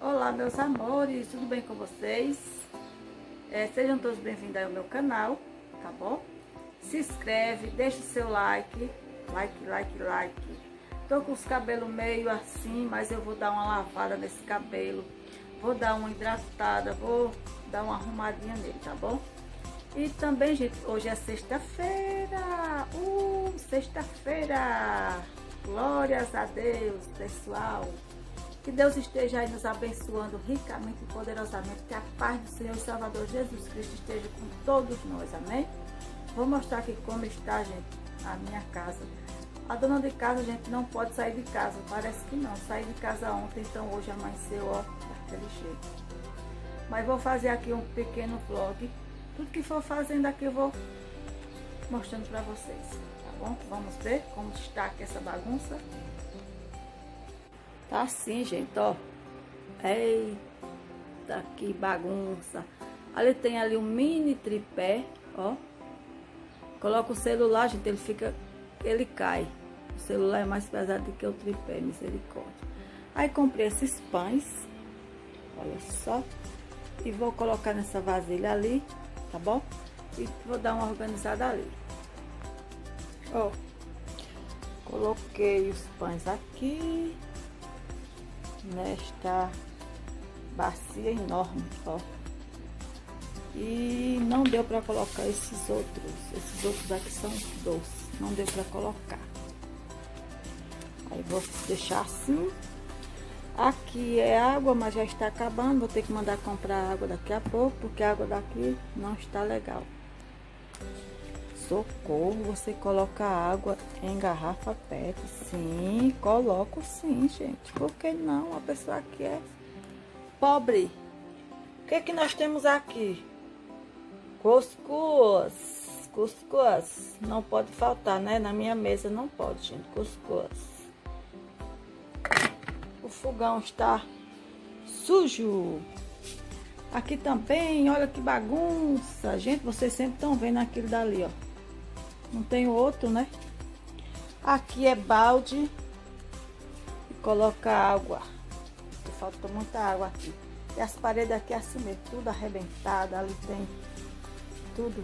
Olá, meus amores, tudo bem com vocês? Sejam todos bem-vindos ao meu canal, tá bom? Se inscreve, deixa o seu like. Tô com os cabelos meio assim, mas eu vou dar uma lavada nesse cabelo. Vou dar uma hidratada, vou dar uma arrumadinha nele, tá bom? E também, gente, hoje é sexta-feira. Sexta-feira! Glórias a Deus, pessoal! Que Deus esteja aí nos abençoando ricamente e poderosamente. Que a paz do Senhor e Salvador Jesus Cristo esteja com todos nós, amém? Vou mostrar aqui como está, gente, a minha casa. A dona de casa, gente, não pode sair de casa. Parece que não. Saí de casa ontem, então hoje amanheceu, ó, daquele jeito. Mas vou fazer aqui um pequeno vlog. Tudo que for fazendo aqui eu vou mostrando pra vocês, tá bom? Vamos ver como está aqui essa bagunça. Tá assim, gente, ó. Eita, que bagunça. Ali tem ali um mini tripé, ó. Coloca o celular, gente, ele cai. O celular é mais pesado do que o tripé, misericórdia. Aí comprei esses pães, olha só. E vou colocar nessa vasilha ali, tá bom? E vou dar uma organizada ali. Ó. Coloquei os pães aqui. Nesta bacia enorme, ó. E não deu para colocar esses outros aqui são doces, não deu para colocar. Aí vou deixar assim. Aqui é água, mas já está acabando, vou ter que mandar comprar água daqui a pouco, porque a água daqui não está legal. Socorro, você coloca água em garrafa PET? Sim, coloco sim, gente. Por que não? A pessoa aqui é pobre. O que é que nós temos aqui? Cuscuz. Cuscuz. Não pode faltar, né? Na minha mesa não pode, gente. Cuscuz. O fogão está sujo. Aqui também, olha que bagunça. Gente, vocês sempre estão vendo aquilo dali, ó. Não tem outro, né? Aqui é balde. E coloca água. Falta muita água aqui. E as paredes aqui é assim mesmo, tudo arrebentado. Ali tem tudo.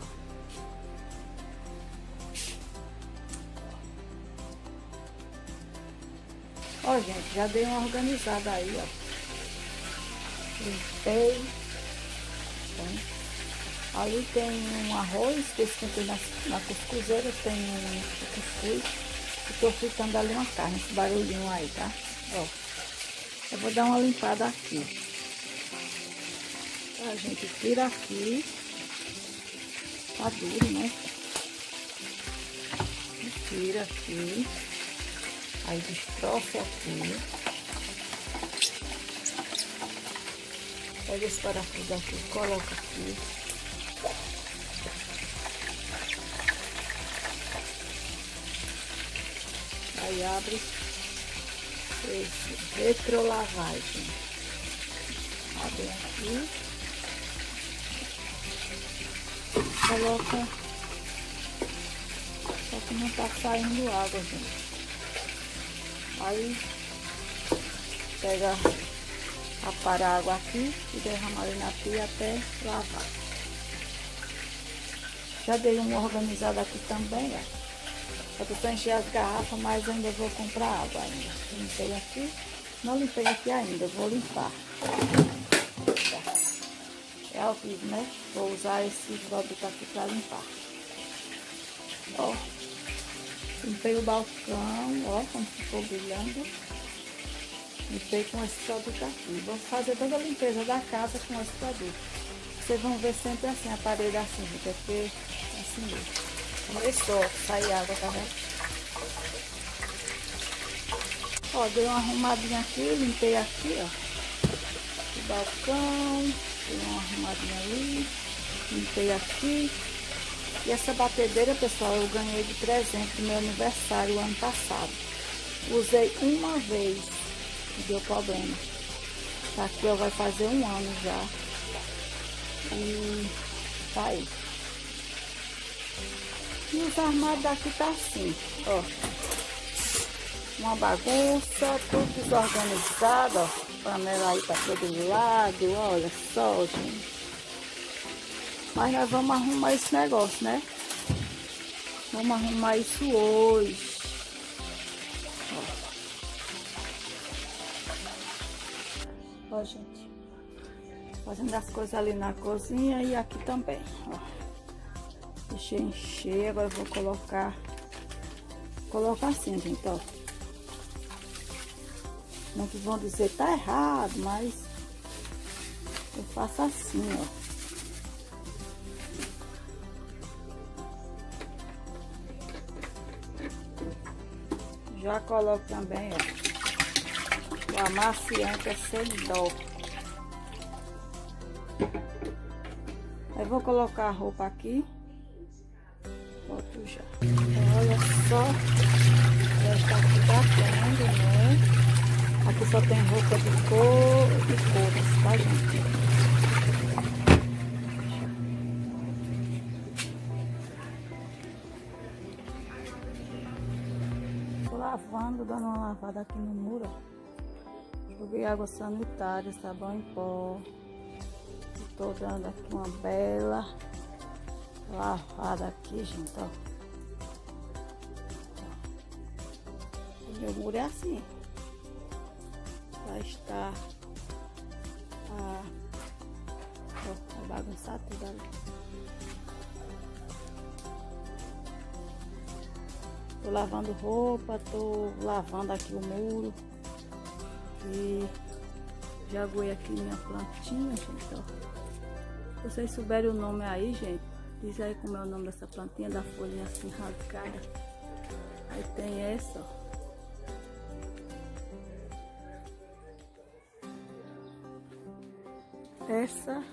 Ó, gente, já dei uma organizada aí, ó. Limpei. Ali tem um arroz que eu esquentei na cuscuzeira, tem um cuscuz. E tô fritando ali uma carne, esse barulhinho aí, tá? Ó, eu vou dar uma limpada aqui. A gente tira aqui. Tá duro, né? Tira aqui. Aí destroça aqui. Pega esse parafuso aqui, coloca aqui. Aí abre esse retrolavagem. Abre aqui. Coloca. Só que não tá saindo água, gente. Aí pega, apara a água aqui e derrama ali na pia até lavar. Já dei uma organizada aqui também, ó. Eu tô pra encher as garrafas, mas ainda vou comprar água ainda. Limpei aqui. Não limpei aqui ainda, vou limpar. É ao vivo, né? Vou usar esse produto aqui pra limpar. Ó. Limpei o balcão, ó, como ficou brilhando. Limpei com esse produto aqui. Vou fazer toda a limpeza da casa com esse produto. Vocês vão ver sempre assim, a parede assim, gente, é porque é assim mesmo. Começou a sair água, tá vendo? Ó, dei uma arrumadinha aqui, limpei aqui, ó. O balcão, dei uma arrumadinha ali, limpei aqui. E essa batedeira, pessoal, eu ganhei de presente no meu aniversário ano passado. Usei uma vez e deu problema. Tá aqui, ó, vai fazer um ano já. E tá aí. E os armários daqui tá assim, ó. Uma bagunça, tudo desorganizado, ó. Panela aí para todo lado, olha só, gente. Mas nós vamos arrumar esse negócio, né? Vamos arrumar isso hoje. Ó, gente. Fazendo as coisas ali na cozinha e aqui também, ó. Deixa eu encher, agora eu vou colocar assim, gente, ó. Muitos vão dizer que tá errado, mas eu faço assim, ó. Já coloco também, ó, o amaciante é sem dó. Aí vou colocar a roupa aqui. Boto já. Então, olha só, já está aqui batendo, né? Aqui só tem roupa de cores, tá, gente? Tô lavando, dando uma lavada aqui no muro. Joguei água sanitária, sabão em pó. Tô dando aqui uma bela lavada aqui, gente, ó. O meu muro é assim. Já está vai bagunçar tudo ali. Tô lavando roupa, tô lavando aqui o muro. E já aguei aqui minha plantinha, gente, ó. Se vocês souberem o nome aí, gente, diz aí como é o nome dessa plantinha, da folhinha assim rasgada. Aí tem essa, ó. Essa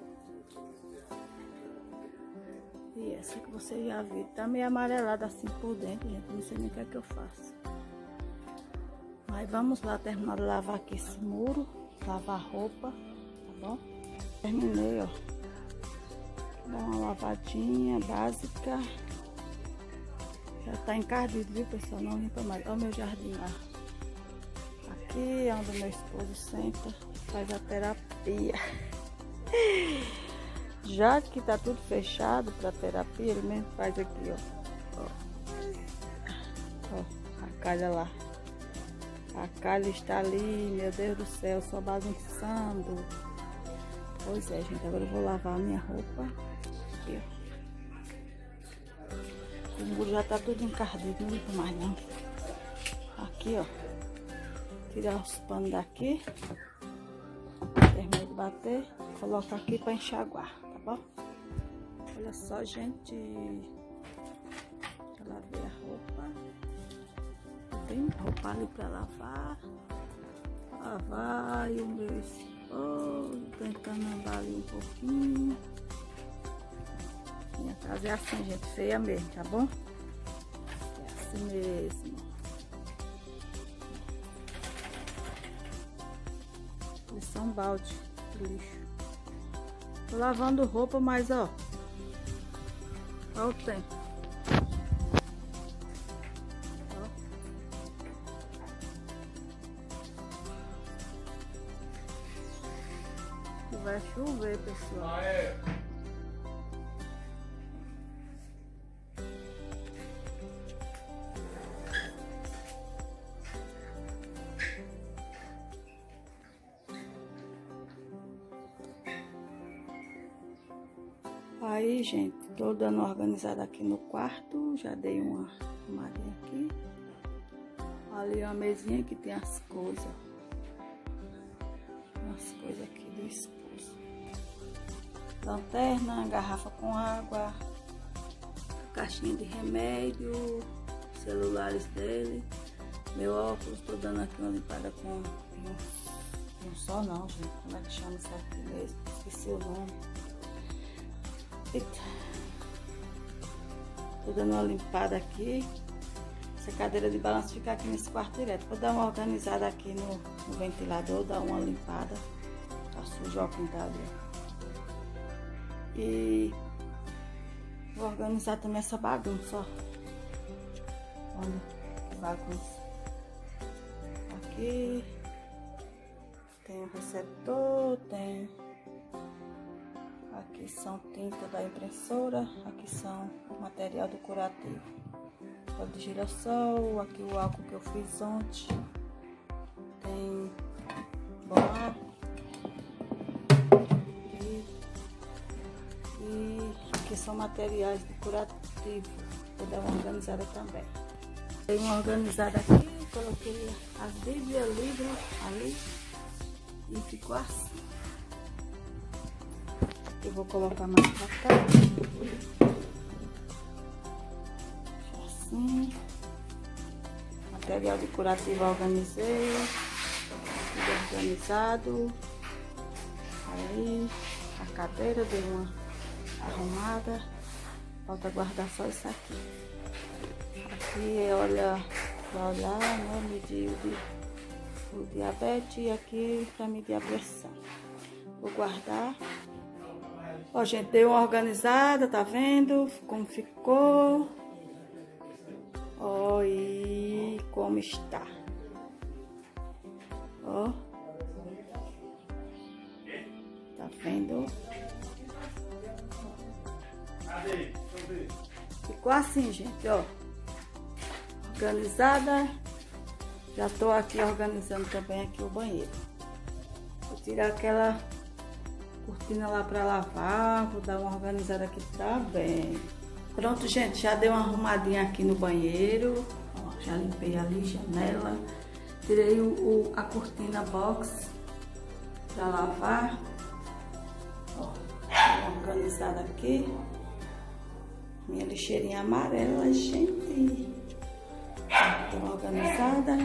e essa que você já viu. Tá meio amarelada assim por dentro, gente. Não sei nem o que é que eu faço. Mas vamos lá terminar de lavar aqui esse muro. Lavar roupa, tá bom? Terminei, ó. Dá uma lavadinha básica. Já tá encardido, viu, pessoal? Não limpa mais. Olha o meu jardim lá. Aqui é onde meu esposo senta, faz a terapia. Já que tá tudo fechado para terapia, ele mesmo faz aqui, ó. Ó, a calha lá. A calha está ali, meu Deus do céu, só bagunçando. Pois é, gente, agora eu vou lavar a minha roupa. Aqui, ó. O muro já tá tudo encardido, não limpa mais não. Aqui, ó. Tirar os panos daqui. Terminei de bater. Coloco aqui para enxaguar, tá bom? Olha só, gente. Já lavei a roupa. Tem roupa ali para lavar. Lavar e o meu esposo tentando andar ali um pouquinho. Minha casa é assim, gente, feia mesmo, tá bom? É assim mesmo. Eles são balde de lixo. Tô lavando roupa, mas ó. Olha o tempo. Ó. Que vai chover, pessoal. Aí, gente, tô dando uma organizada aqui no quarto. Já dei uma arrumadinha aqui. Ali uma mesinha que tem as coisas. As coisas aqui do esposo. Lanterna, garrafa com água. Caixinha de remédio. Celulares dele. Meu óculos, tô dando aqui uma limpada com... Não só não, gente. Como é que chama isso aqui mesmo? Esqueci o nome. Eita. Tô dando uma limpada aqui. Essa cadeira de balanço fica aqui nesse quarto direto. Vou dar uma organizada aqui no ventilador, dar uma limpada. Tá sujo o quintal ali. E vou organizar também essa bagunça, ó. Olha que bagunça. aqui. Tem o receptor, tem... Aqui são tinta da impressora, aqui são o material do curativo. Óleo de girassol, aqui o álcool que eu fiz ontem. Tem boa. E aqui são materiais do curativo. Vou dar uma organizada também. Dei uma organizada aqui, coloquei as bíblias, livros ali e ficou assim. Eu vou colocar mais pra cá. Assim. Material de curativo organizei. Tudo organizado. Aí a cadeira deu uma arrumada. Falta guardar só isso aqui. Aqui olha pra olhar, né? Medir o diabetes e aqui pra medir a pressão. Vou guardar. Ó, gente, deu uma organizada, tá vendo como ficou? Ó, e como está. Ó. Tá vendo? Ficou assim, gente, ó. Organizada. Já tô aqui organizando também aqui o banheiro. Vou tirar aquela cortina lá pra lavar. Vou dar uma organizada aqui também. Pronto, gente, já dei uma arrumadinha aqui no banheiro. Ó, já limpei ali, janela. Tirei a cortina box pra lavar. Ó, uma organizada aqui. Minha lixeirinha amarela, gente. Deu uma organizada.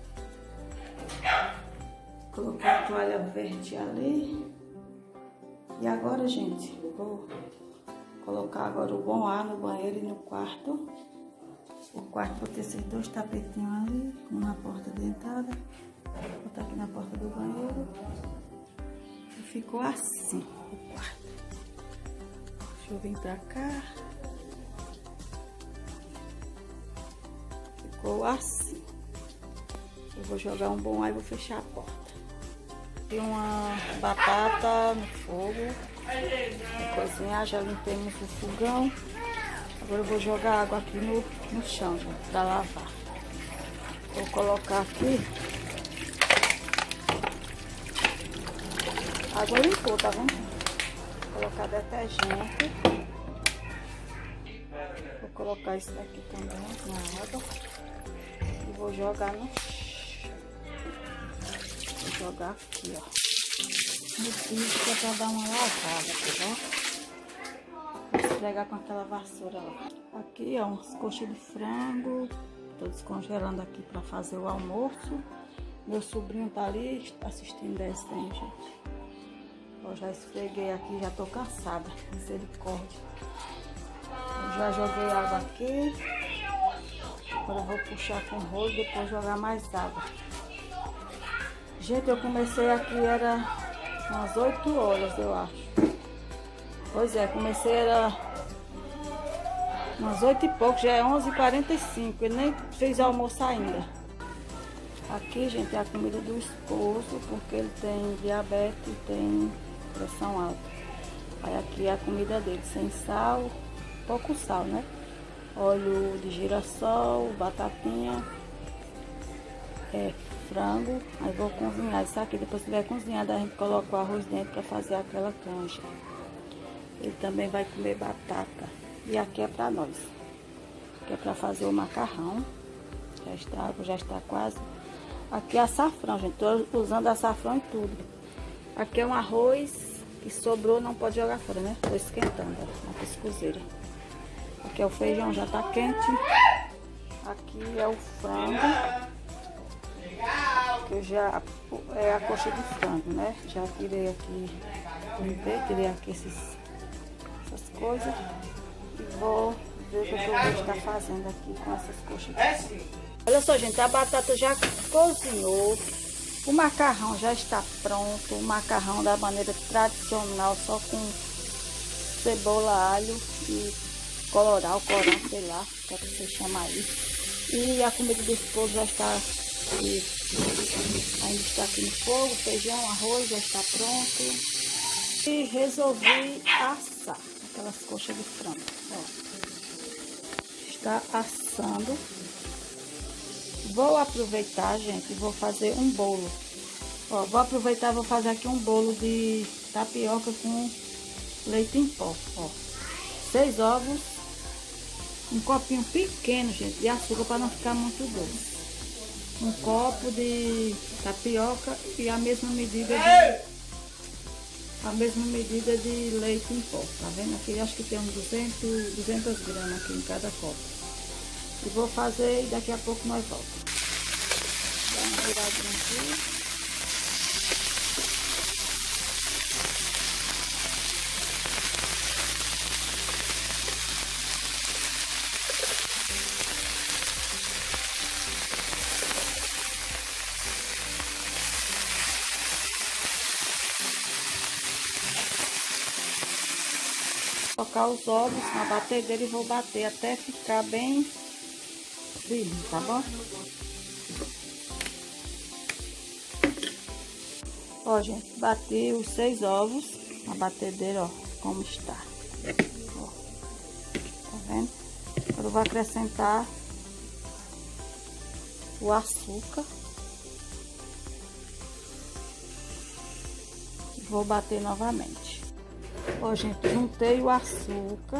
Coloquei a toalha verde ali. E agora, gente, vou colocar agora o bom ar no banheiro e no quarto. O quarto vou ter esses dois tapetinhos ali, um na porta de entrada. Vou botar aqui na porta do banheiro. E ficou assim o quarto. Deixa eu vir pra cá. Ficou assim. Eu vou jogar um bom ar e vou fechar a porta. Tem uma batata no fogo. Vou cozinhar, já limpemos o fogão. Agora eu vou jogar água aqui no chão, gente, pra lavar. Vou colocar aqui. A água limpou, tá vendo? Vou colocar detergente. Vou colocar isso aqui também na água. E vou jogar no chão. Vou jogar aqui, ó. No piso, que é pra dar uma lavada, tá bom? Vou esfregar com aquela vassoura lá. Aqui, ó, umas coxas de frango. Tô descongelando aqui pra fazer o almoço. Meu sobrinho tá ali assistindo desenho, gente. Eu já esfreguei aqui, já tô cansada. Misericórdia. Eu já joguei água aqui. Agora eu vou puxar com o rolo e depois jogar mais água. Gente, eu comecei aqui, era umas 8 horas, eu acho. Pois é, comecei, era umas 8 e pouco, já é 11h45. Ele nem fez almoço ainda. Aqui, gente, é a comida do esposo, porque ele tem diabetes e tem pressão alta. Aí aqui é a comida dele, sem sal, pouco sal, né? Óleo de girassol, batatinha, frango. Aí vou cozinhar isso aqui. Depois que tiver cozinhado, a gente coloca o arroz dentro para fazer aquela canja. Ele também vai comer batata. E aqui é para nós. Aqui é para fazer o macarrão. Já está quase. Aqui é açafrão, gente. Tô usando açafrão e tudo. Aqui é um arroz que sobrou, não pode jogar fora, né? Tô esquentando na pescoceira. Aqui é o feijão, já tá quente. Aqui é o frango. Que já é a coxa de frango, né? Já tirei aqui, limpei, tirei aqui essas coisas. E vou ver o que eu vou estar fazendo aqui com essas coxas de frango. Olha só, gente, a batata já cozinhou. O macarrão já está pronto. O macarrão da maneira tradicional, só com cebola, alho e corão, sei lá, como você chama aí. E a comida do esposo já está Isso. Ainda está aqui no fogo, o feijão, arroz já está pronto. E resolvi assar aquelas coxas de frango. Ó. Está assando. Vou aproveitar, gente, e vou fazer um bolo. Ó, vou aproveitar e vou fazer aqui um bolo de tapioca com leite em pó. Ó. 6 ovos, um copinho pequeno, gente, de açúcar para não ficar muito doce. Um copo de tapioca e a mesma medida de leite em pó, tá vendo? Aqui acho que tem uns 200 gramas aqui em cada copo. E vou fazer e daqui a pouco nós voltamos. Dá uma viradinha aqui. Colocar os ovos na batedeira e vou bater até ficar bem firme, tá bom? Ó, gente, bati os 6 ovos na batedeira, ó, como está. Ó, tá vendo? Agora eu vou acrescentar o açúcar. Vou bater novamente. Ó, gente, juntei o açúcar.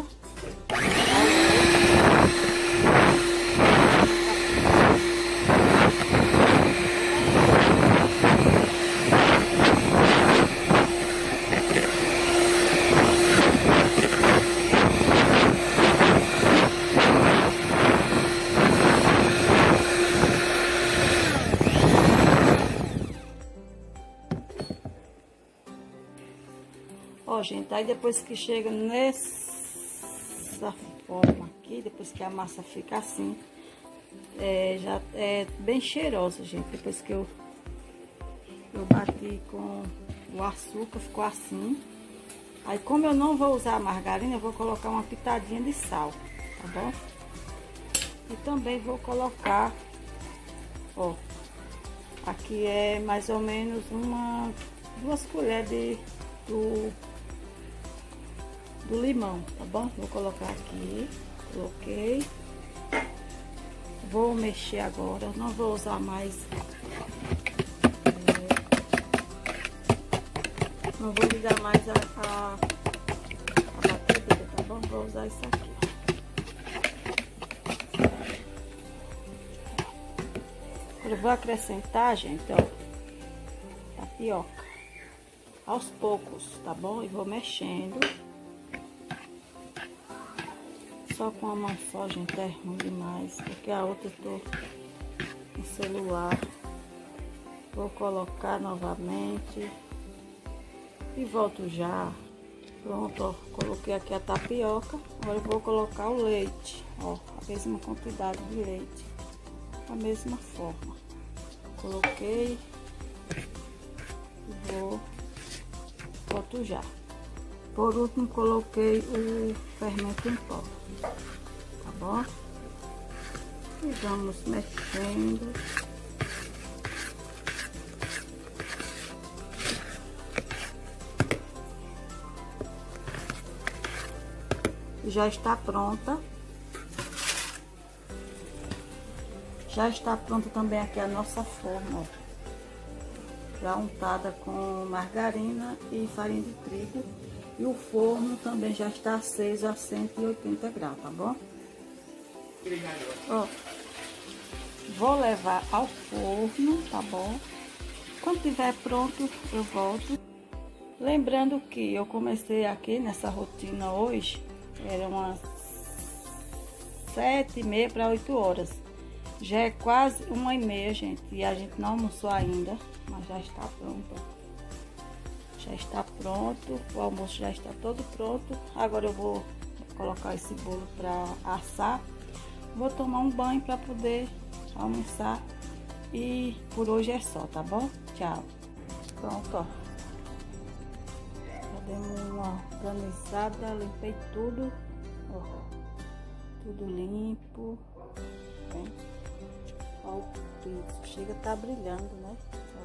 Ó, gente, aí depois que chega nessa forma aqui, depois que a massa fica assim, já é bem cheirosa, gente. Depois que eu bati com o açúcar, ficou assim. Aí, como eu não vou usar a margarina, eu vou colocar uma pitadinha de sal, tá bom? E também vou colocar, ó, aqui é mais ou menos 2 colheres do limão, tá bom? Vou colocar aqui, coloquei. Vou mexer agora, não vou usar mais. Não vou ligar mais a batedeira, tá bom? Vou usar isso aqui. Eu vou acrescentar, gente, ó, tapioca. Aos poucos, tá bom? E vou mexendo. Só com a mão só, gente, é ruim demais. Porque a outra eu tô no celular. Vou colocar novamente. E volto já. Pronto, ó. Coloquei aqui a tapioca. Agora eu vou colocar o leite. Ó, a mesma quantidade de leite. Da mesma forma. Coloquei. E volto já. Por último, coloquei o fermento em pó. Tá bom? E vamos mexendo. Já está pronta. Já está pronta também aqui a nossa forma, ó. Já untada com margarina e farinha de trigo. E o forno também já está aceso a 180 graus, tá bom? Ó, vou levar ao forno, tá bom? Quando tiver pronto, eu volto. Lembrando que eu comecei aqui nessa rotina hoje, era umas 7h30 para 8 horas. Já é quase 1h30, gente, e a gente não almoçou ainda, mas já está pronto. Já está pronto, o almoço já está todo pronto. Agora eu vou colocar esse bolo para assar. Vou tomar um banho para poder almoçar. E por hoje é só, tá bom? Tchau. Pronto, ó. Já dei uma organizada, limpei tudo. Ó, tudo limpo. Bem. Ó, o piso. Chega a tá brilhando, né?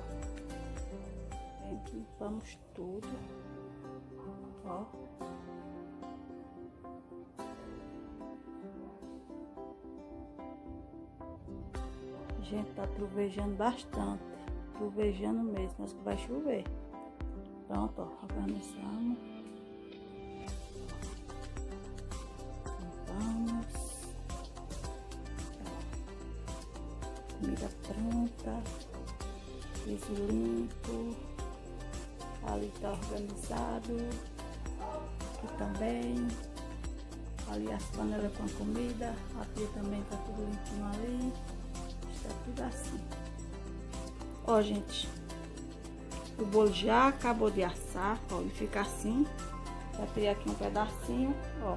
Ó. Limpamos tudo. Ó. Gente, tá trovejando bastante. Trovejando mesmo, mas que vai chover. Pronto, ó. Organizamos. Comida pronta, piso limpo, ali tá organizado, aqui também, ali as panelas com a comida, aqui também tá tudo limpinho ali, está tudo assim. Ó, gente, o bolo já acabou de assar, ó, ele fica assim, já tirei aqui um pedacinho, ó.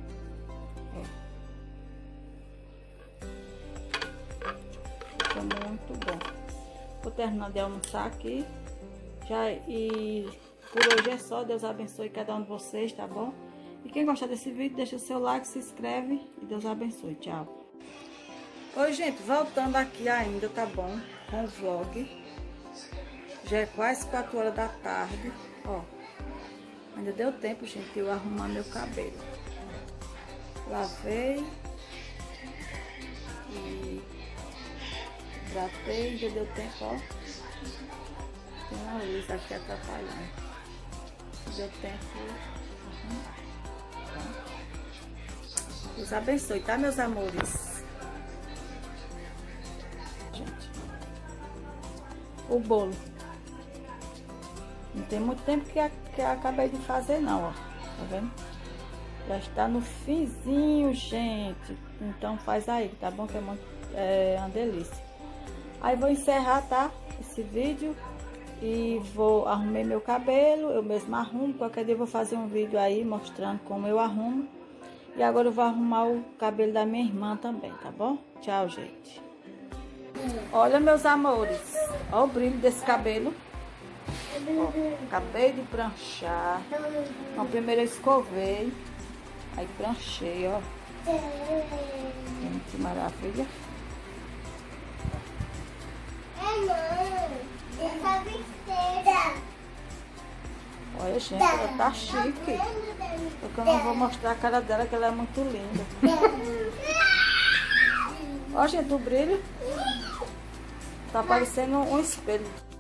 Muito bom. Vou terminar de almoçar aqui. E por hoje é só. Deus abençoe cada um de vocês, tá bom? E quem gostar desse vídeo, deixa o seu like, se inscreve e Deus abençoe. Tchau. Oi, gente, voltando aqui ainda, tá bom? Com o vlog. Já é quase 4 horas da tarde. Ó, ainda deu tempo, gente, de eu arrumar meu cabelo. Lavei. E tratei, já deu tempo, ó. Tem uma luz aqui atrapalhando. Deu tempo de arrumar. Deus abençoe, tá, meus amores? Gente, o bolo. Não tem muito tempo que eu acabei de fazer, não, ó. Tá vendo? Já está no finzinho, gente. Então faz aí, tá bom? Que é uma delícia. Aí vou encerrar, tá? Esse vídeo. E vou arrumar meu cabelo. Eu mesma arrumo. Qualquer dia eu vou fazer um vídeo aí mostrando como eu arrumo. E agora eu vou arrumar o cabelo da minha irmã também, tá bom? Tchau, gente. Olha, meus amores. Olha o brilho desse cabelo. Ó, acabei de pranchar. Então, primeiro eu escovei. Aí pranchei, ó. Que maravilha. Olha, gente, ela tá chique. Porque eu não vou mostrar a cara dela, que ela é muito linda. Ó, gente, o brilho tá parecendo um espelho.